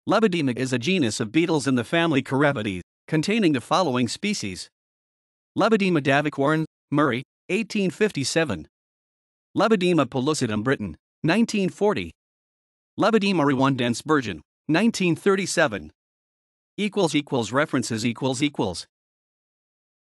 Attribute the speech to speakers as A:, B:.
A: Lebidema is a genus of beetles in the family Carabidae, containing the following species. Lebidema davicorne, Murray, 1857. Lebidema pellucidum, Britton, 1940. Lebidema ruandense, Burgeon, 1937. References